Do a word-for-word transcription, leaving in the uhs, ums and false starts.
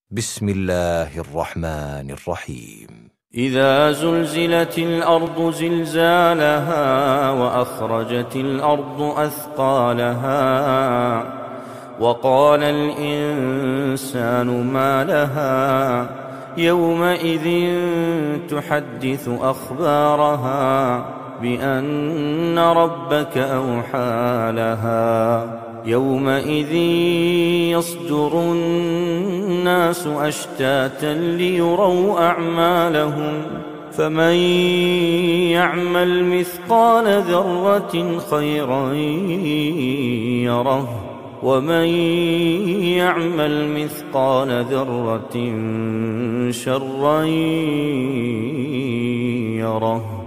بسم الله الرحمن الرحيم. إذا زلزلت الأرض زلزالها وأخرجت الأرض أثقالها وقال الإنسان ما لها يومئذ تحدث أخبارها بأن ربك أوحى لها يومئذ يصدر الناس أشتاتا ليروا أعمالهم فمن يعمل مثقال ذرة خيرا يره ومن يعمل مثقال ذرة شرا يره.